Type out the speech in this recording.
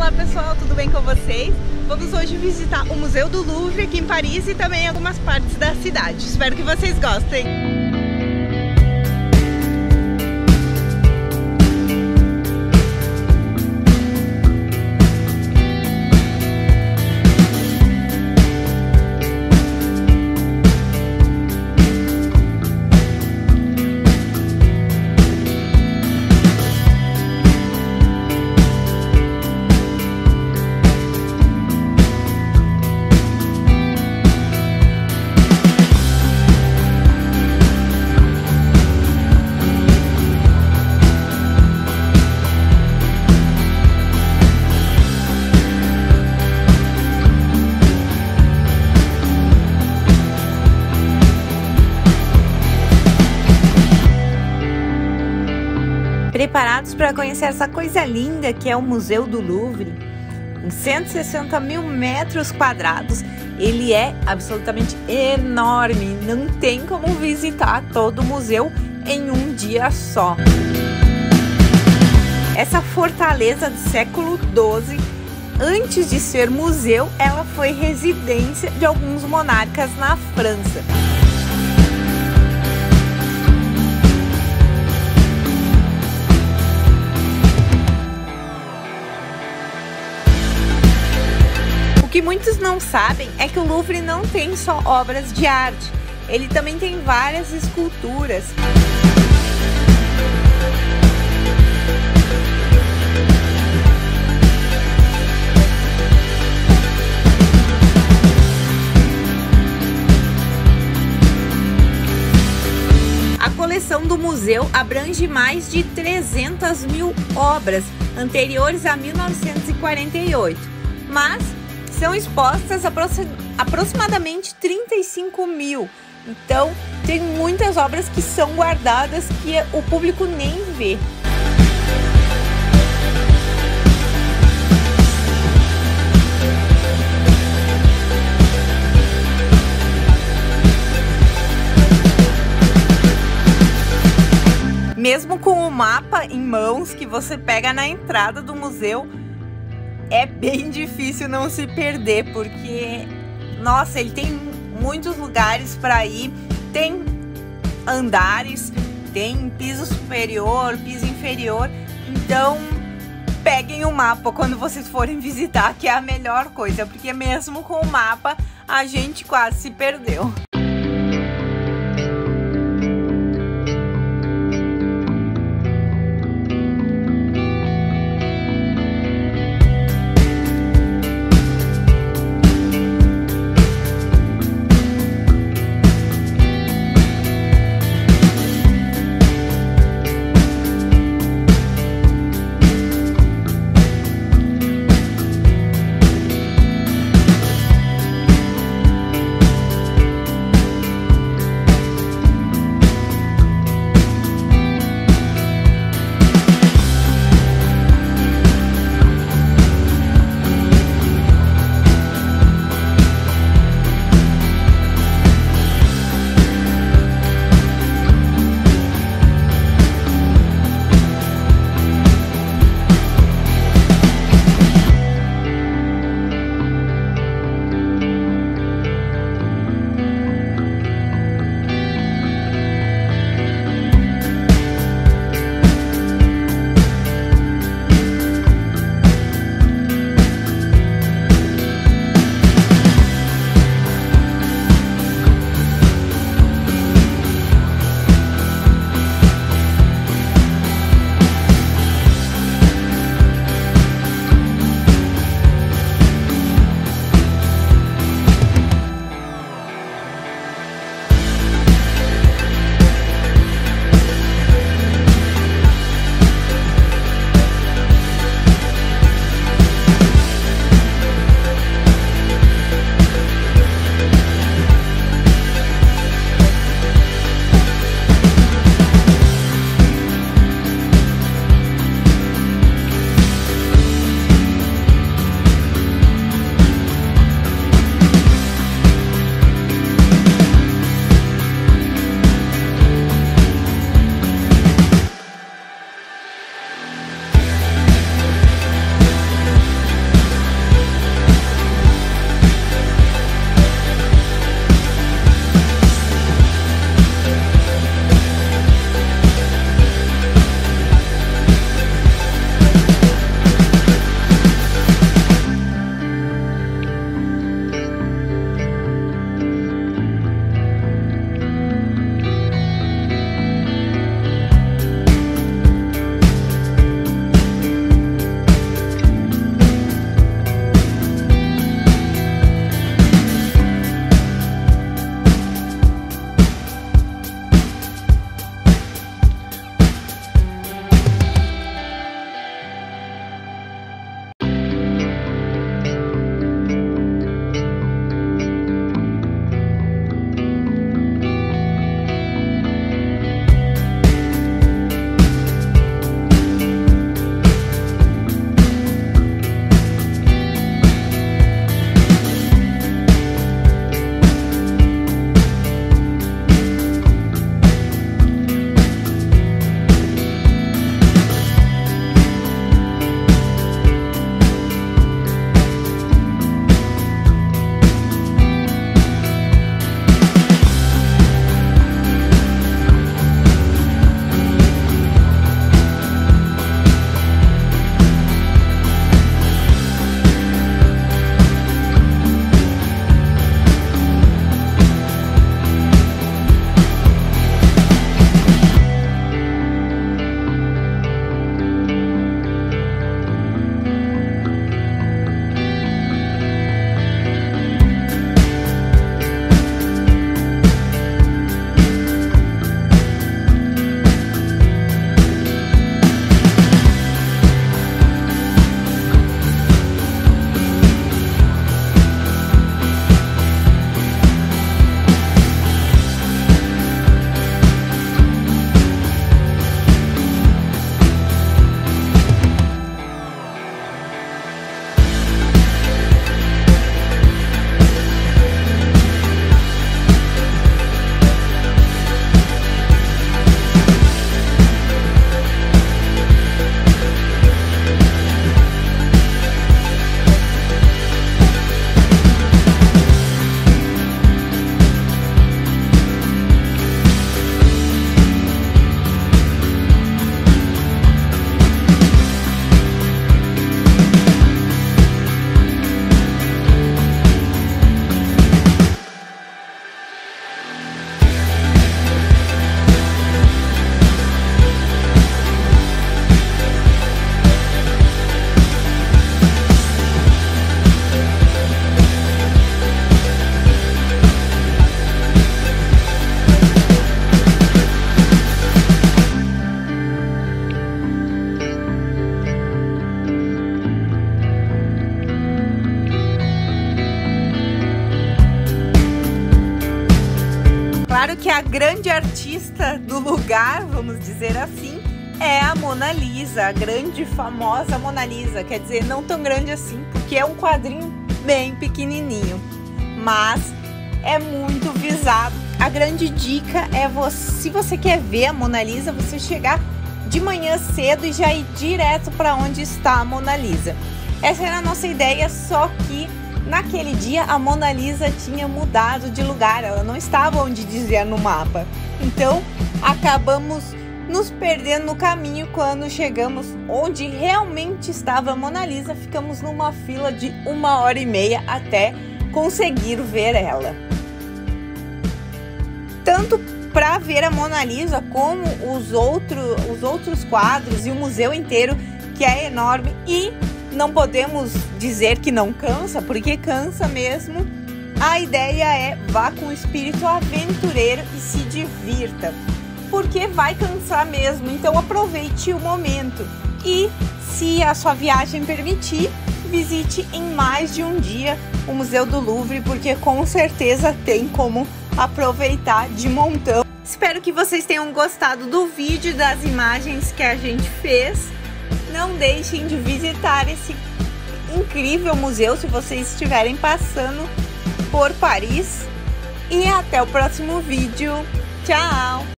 Olá pessoal, tudo bem com vocês? Vamos hoje visitar o Museu do Louvre aqui em Paris e também algumas partes da cidade. Espero que vocês gostem! Preparados para conhecer essa coisa linda que é o Museu do Louvre? Em 160 mil metros quadrados, ele é absolutamente enorme, não tem como visitar todo o museu em um dia só. Essa fortaleza do século XII, antes de ser museu, ela foi residência de alguns monarcas na França. O que muitos não sabem é que o Louvre não tem só obras de arte, ele também tem várias esculturas. A coleção do museu abrange mais de 300 mil obras anteriores a 1948, mas são expostas aproximadamente 35 mil. Então, tem muitas obras que são guardadas que o público nem vê. Mesmo com o mapa em mãos que você pega na entrada do museu, é bem difícil não se perder, porque, nossa, ele tem muitos lugares para ir, tem andares, tem piso superior, piso inferior, então peguem o mapa quando vocês forem visitar, que é a melhor coisa, porque mesmo com o mapa a gente quase se perdeu. Claro que a grande artista do lugar, vamos dizer assim, é a Mona Lisa, a grande famosa Mona Lisa. Quer dizer, não tão grande assim, porque é um quadrinho bem pequenininho, mas é muito visado. A grande dica é se você quer ver a Mona Lisa, você chegar de manhã cedo e já ir direto para onde está a Mona Lisa. Essa era a nossa ideia, só que naquele dia a Mona Lisa tinha mudado de lugar, ela não estava onde dizia no mapa. Então acabamos nos perdendo no caminho. Quando chegamos onde realmente estava a Mona Lisa, ficamos numa fila de 1h30 até conseguir ver ela. Tanto para ver a Mona Lisa como os outros quadros e o museu inteiro, que é enorme, e não podemos dizer que não cansa, porque cansa mesmo. A ideia é vá com o espírito aventureiro e se divirta, porque vai cansar mesmo, então aproveite o momento. E se a sua viagem permitir, visite em mais de um dia o Museu do Louvre, porque com certeza tem como aproveitar de montão. Espero que vocês tenham gostado do vídeo, das imagens que a gente fez. Não deixem de visitar esse incrível museu se vocês estiverem passando por Paris. E até o próximo vídeo. Tchau!